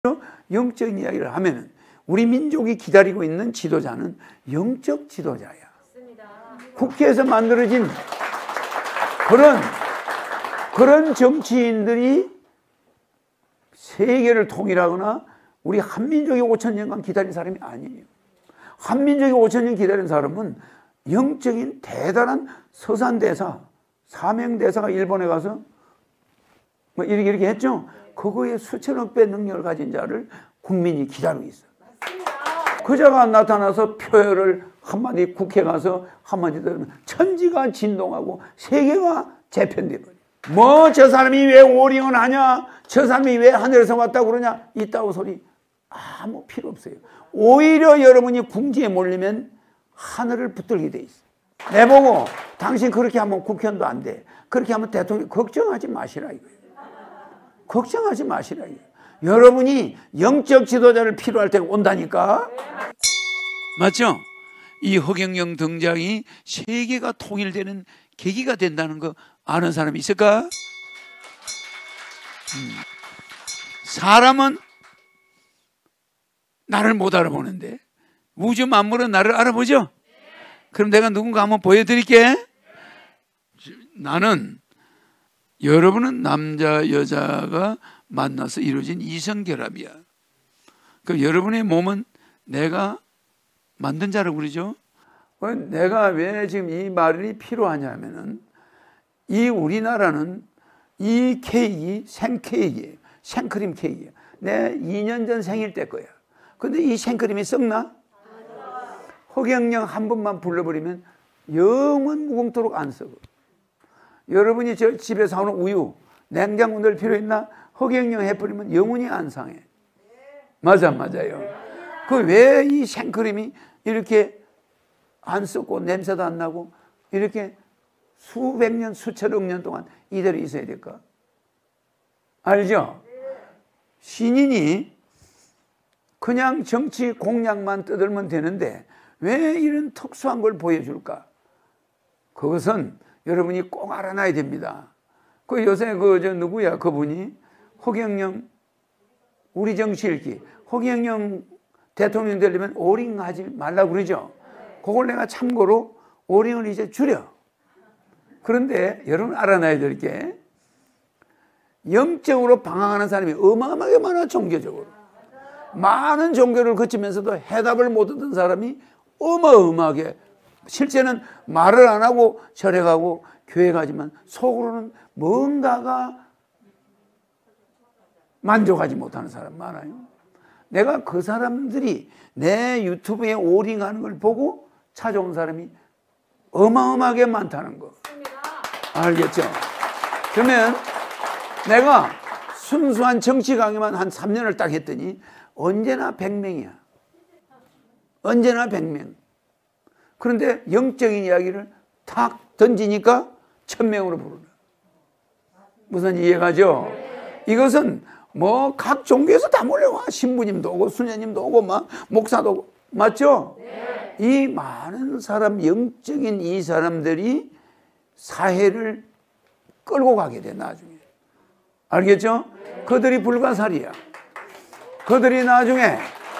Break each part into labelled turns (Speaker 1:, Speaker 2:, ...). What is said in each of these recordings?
Speaker 1: 영적인 이야기를 하면은 우리 민족이 기다리고 있는 지도자는 영적 지도자야. 국회에서 만들어진 그런 정치인들이 세계를 통일하거나 우리 한민족이 5,000년간 기다린 사람이 아니에요. 한민족이 5,000년 기다린 사람은 영적인 대단한 서산대사, 사명대사가 일본에 가서 뭐 이렇게 했죠. 그거에 수천억 배 능력을 가진 자를 국민이 기다리고 있어. 그 자가 나타나서 표현을 한마디 국회 가서 한마디 들으면 천지가 진동하고 세계가 재편돼 버려. 뭐 저 사람이 왜 오링을 하냐, 저 사람이 왜 하늘에서 왔다고 그러냐, 이따구 소리 아무 필요 없어요. 오히려 여러분이 궁지에 몰리면 하늘을 붙들게 돼 있어. 내보고 당신 그렇게 하면 국회의원도 안 돼, 그렇게 하면 대통령, 걱정하지 마시라 이거예요. 걱정하지 마시라 이거예요. 여러분이 영적 지도자를 필요할 때가 온다니까. 맞죠? 이 허경영 등장이 세계가 통일되는 계기가 된다는 거 아는 사람이 있을까? 사람은 나를 못 알아보는데 우주 만물은 나를 알아보죠? 그럼 내가 누군가 한번 보여드릴게. 나는, 여러분은 남자 여자가 만나서 이루어진 이성결합이야. 그럼 여러분의 몸은 내가 만든 자라고 그러죠? 내가 왜 지금 이 말이 필요하냐면은 이 우리나라는 이 케이크 생케이크예요. 생크림 케이크예요. 내 2년 전 생일 때 거야. 근데 이 생크림이 썩나? 허경영 한 번만 불러버리면 영원 무궁토록 안 썩어. 여러분이 저 집에 사오는 우유 냉장고 넣을 필요 있나? 허경영 해버리면 영원히 안 상해. 맞아요. 그 왜 이 생크림이 이렇게 안 썩고 냄새도 안 나고 이렇게 수백 년, 수천억 년 동안 이대로 있어야 될까? 알죠? 신인이 그냥 정치 공약만 떠들면 되는데 왜 이런 특수한 걸 보여줄까? 그것은 여러분이 꼭 알아놔야 됩니다. 그 요새 누구야? 그분이 허경영, 우리 정치 읽기, 허경영 대통령 되려면 오링 하지 말라고 그러죠. 그걸 내가 참고로 오링을 이제 줄여. 그런데 여러분 알아놔야 될 게 영적으로 방황하는 사람이 어마어마하게 많아. 종교적으로 많은 종교를 거치면서도 해답을 못 얻은 사람이 어마어마하게, 실제는 말을 안 하고 절에 가고 교회 가지만 속으로는 뭔가가 만족하지 못하는 사람 많아요. 내가 그 사람들이 내 유튜브에 오링하는 걸 보고 찾아온 사람이 어마어마하게 많다는 거 알겠죠? 그러면 내가 순수한 정치 강의만 한 3년을 딱 했더니 언제나 100명이야. 언제나 100명. 그런데 영적인 이야기를 탁 던지니까 1000명으로 부르는. 무슨 이해가죠? 이것은 뭐 각 종교에서 다 몰려와. 신부님도 오고 수녀님도 오고 막 목사도 오고. 맞죠? 네. 이 많은 사람, 영적인 이 사람들이 사회를 끌고 가게 돼 나중에. 알겠죠? 네. 그들이 불가사리야. 그들이 나중에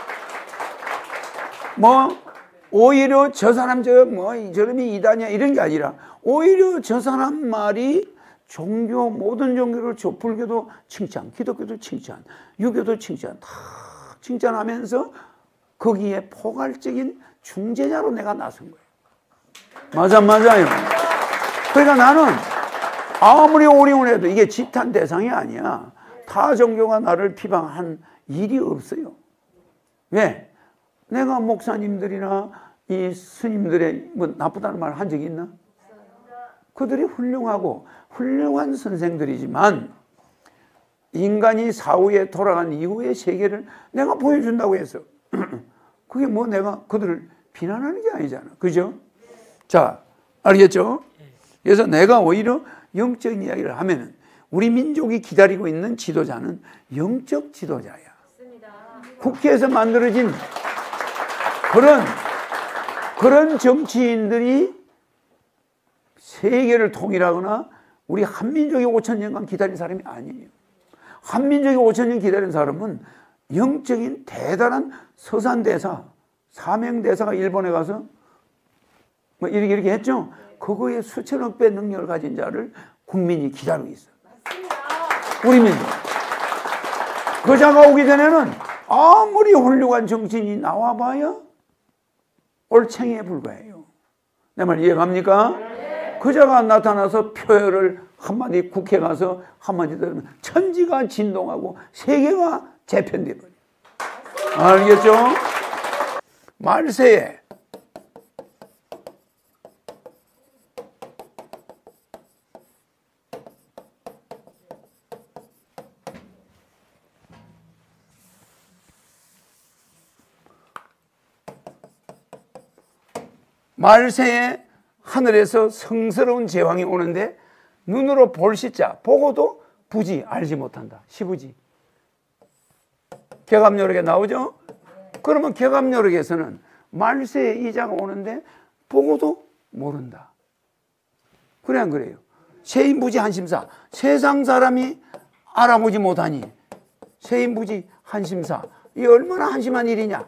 Speaker 1: 뭐 오히려 저 사람 저놈이 이단이야 이런 게 아니라 오히려 저 사람 말이 종교, 모든 종교를 불교도 칭찬, 기독교도 칭찬, 유교도 칭찬, 다 칭찬하면서 거기에 포괄적인 중재자로 내가 나선 거예요. 맞아요. 그러니까 나는 아무리 오링을 해도 이게 집단 대상이 아니야. 타 종교가 나를 비방한 일이 없어요. 왜? 내가 목사님들이나 이 스님들의 뭐 나쁘다는 말 한 적이 있나? 그들이 훌륭하고 훌륭한 선생들이지만 인간이 사후에 돌아간 이후의 세계를 내가 보여준다고 해서 그게 뭐 내가 그들을 비난하는 게 아니잖아. 그죠? 자, 알겠죠? 그래서 내가 오히려 영적인 이야기를 하면은 우리 민족이 기다리고 있는 지도자는 영적 지도자야. 국회에서 만들어진 그런 정치인들이 세계를 통일하거나 우리 한민족이 5,000년간 기다린 사람이 아니에요. 한민족이 5,000년 기다린 사람은 영적인 대단한 서산대사, 사명대사가 일본에 가서 뭐 이렇게 했죠. 그거에 수천억 배 능력을 가진 자를 국민이 기다리고 있어. 우리 민족. 그 자가 오기 전에는 아무리 훌륭한 정신이 나와봐야 올챙이에 불과해요. 내 말 이해갑니까? 그 자가 나타나서 표현을 한마디 국회 가서 한마디 들으면 천지가 진동하고 세계가 재편돼 버려요. 알겠죠? 말세에 말세에 하늘에서 성스러운 제왕이 오는데 눈으로 볼 시자 보고도 부지 알지 못한다. 시부지. 개갑요록에 나오죠? 그러면 개갑요록에서는 말세에 이 자가 오는데 보고도 모른다. 그래 안 그래요? 세인부지 한심사. 세상 사람이 알아보지 못하니 세인부지 한심사. 이 얼마나 한심한 일이냐?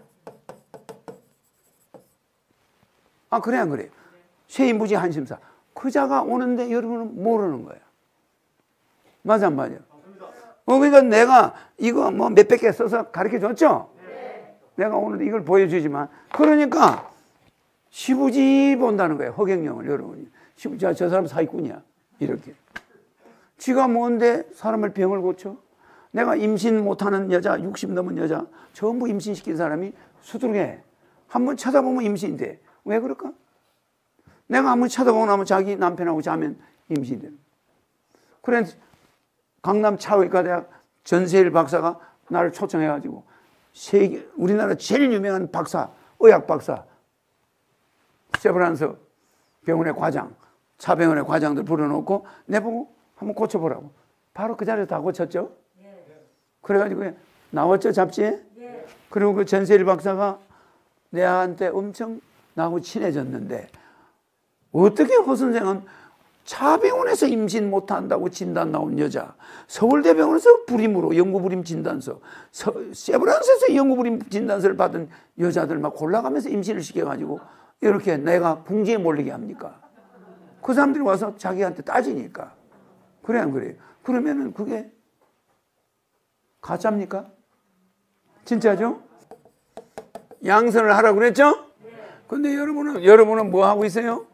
Speaker 1: 아, 그래 안 그래요? 세인부지 한심사. 그 자가 오는데 여러분은 모르는 거야. 맞아 안 맞아? 그러니까 내가 이거 뭐 몇백 개 써서 가르쳐 줬죠? 내가 오늘 이걸 보여주지만 그러니까 시부지 본다는 거예요. 허경영을 여러분이. 시부지, 저 사람 사기꾼이야. 이렇게. 지가 뭔데 사람을 병을 고쳐? 내가 임신 못하는 여자, 60 넘은 여자 전부 임신시킨 사람이 수두룩해. 한번 쳐다보면 임신이 돼. 왜 그럴까? 내가 한번 쳐다보고 나면 자기 남편하고 자면 임신이 되는. 그래 강남 차의과대학 전세일 박사가 나를 초청해가지고 세계 우리나라 제일 유명한 박사, 의학 박사 세브란스 병원의 과장, 차병원의 과장들 불러놓고 내보고 한번 고쳐보라고. 바로 그 자리에서 다 고쳤죠. 그래가지고 나왔죠 잡지에. 그리고 그 전세일 박사가 내한테 엄청 나하고 친해졌는데 어떻게 허 선생은 차병원에서 임신 못한다고 진단 나온 여자, 서울대병원에서 불임으로 영구불임 진단서, 세브란스에서 영구불임 진단서를 받은 여자들 막 골라가면서 임신을 시켜가지고 이렇게 내가 궁지에 몰리게 합니까? 그 사람들이 와서 자기한테 따지니까. 그래 안 그래요? 그러면은 그게 가짜입니까? 진짜죠? 양선을 하라고 그랬죠? 근데 여러분은 뭐 하고 있어요?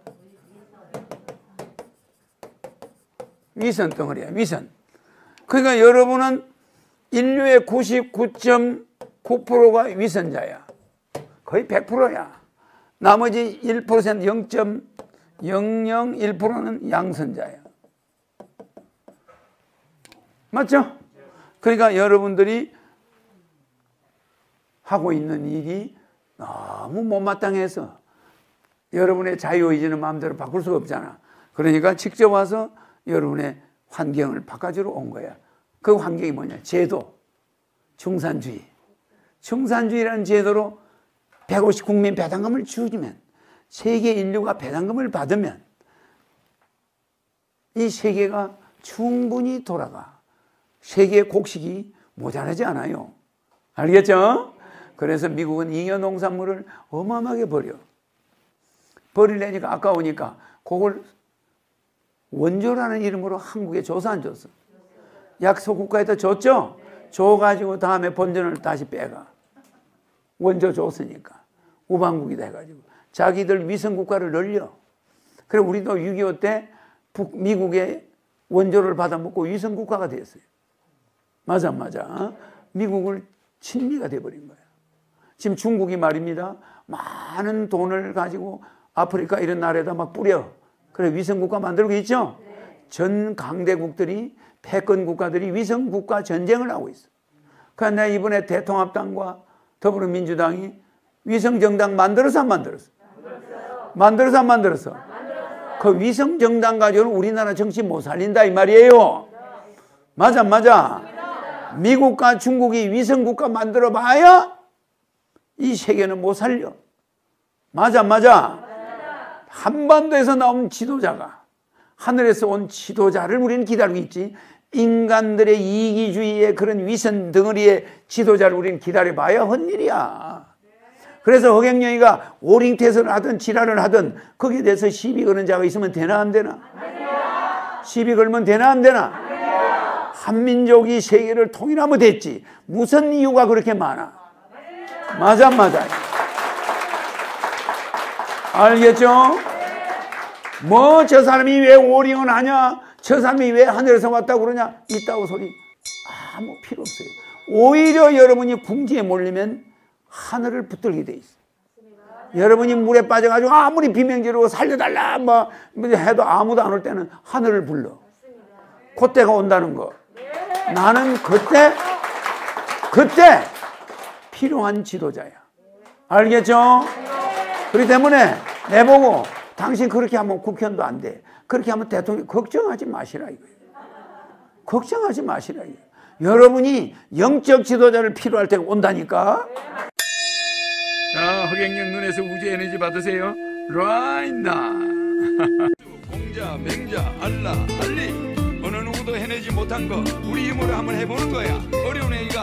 Speaker 1: 위선 덩어리야, 위선. 그러니까 여러분은 인류의 99.9%가 위선자야. 거의 100%야. 나머지 1%, 0.001%는 양선자야. 맞죠? 그러니까 여러분들이 하고 있는 일이 너무 못마땅해서 여러분의 자유의지는 마음대로 바꿀 수가 없잖아. 그러니까 직접 와서 여러분의 환경을 바꿔주러 온 거야. 그 환경이 뭐냐? 제도, 중산주의. 중산주의라는 제도로 150 국민 배당금을 주면, 세계 인류가 배당금을 받으면 이 세계가 충분히 돌아가. 세계 곡식이 모자라지 않아요. 알겠죠? 그래서 미국은 잉여 농산물을 어마어마하게 버려. 버리려니까 아까우니까 그걸 원조라는 이름으로 한국에 줘서 안 줬어. 약소 국가에다 줬죠? 줘가지고 다음에 본전을 다시 빼가. 원조 줬으니까. 우방국이다 해가지고. 자기들 위성국가를 늘려. 그래 우리도 6.25 때 미국의 원조를 받아먹고 위성국가가 됐어요. 맞아 안 맞아? 미국을 친미가 돼버린 거야. 지금 중국이 말입니다. 많은 돈을 가지고 아프리카 이런 나라에다 막 뿌려. 그래 위성국가 만들고 있죠? 전 강대국들이 패권 국가들이 위성국가 전쟁을 하고 있어. 그러니까 내가 이번에 대통합당과 더불어민주당이 위성정당 만들어서 안 만들었어? 만들어서 안 만들었어? 그 위성정당 가지고는 우리나라 정치 못 살린다 이 말이에요. 맞아 맞아? 미국과 중국이 위성국가 만들어 봐야 이 세계는 못 살려. 맞아 맞아? 한반도에서 나온 지도자가, 하늘에서 온 지도자를 우리는 기다리고 있지, 인간들의 이기주의의 그런 위선 덩어리의 지도자를 우리는 기다려봐야 헛일이야. 그래서 허경영이가 오링태선을 하든 지랄을 하든 거기에 대해서 시비 거는 자가 있으면 되나 안 되나? 시비 걸면 되나 안 되나? 한민족이 세계를 통일하면 됐지. 무슨 이유가 그렇게 많아? 맞아 안 맞아? 알겠죠? 뭐 저 사람이 왜 오링을 하냐? 저 사람이 왜 하늘에서 왔다고 그러냐? 이따고 소리 아무 필요 없어요. 오히려 여러분이 궁지에 몰리면 하늘을 붙들게 돼 있어. 여러분이 물에 빠져가지고 아무리 비명지르고 살려달라 뭐 해도 아무도 안 올 때는 하늘을 불러. 그때가 온다는 거. 나는 그때 필요한 지도자야. 알겠죠? 그렇기 때문에 내보고 당신 그렇게 하면 국회의원도 안 돼. 그렇게 하면 대통령 걱정하지 마시라 이거예요. 걱정하지 마시라 이거예요. 여러분이 영적 지도자를 필요할 때가 온다니까. 자, 허경영 눈에서 우주 에너지 받으세요. right now. 공자, 맹자, 알라, 알리. 어느 누구도 해내지 못한 거 우리 힘으로 한번 해보는 거야. 어려운 얘기가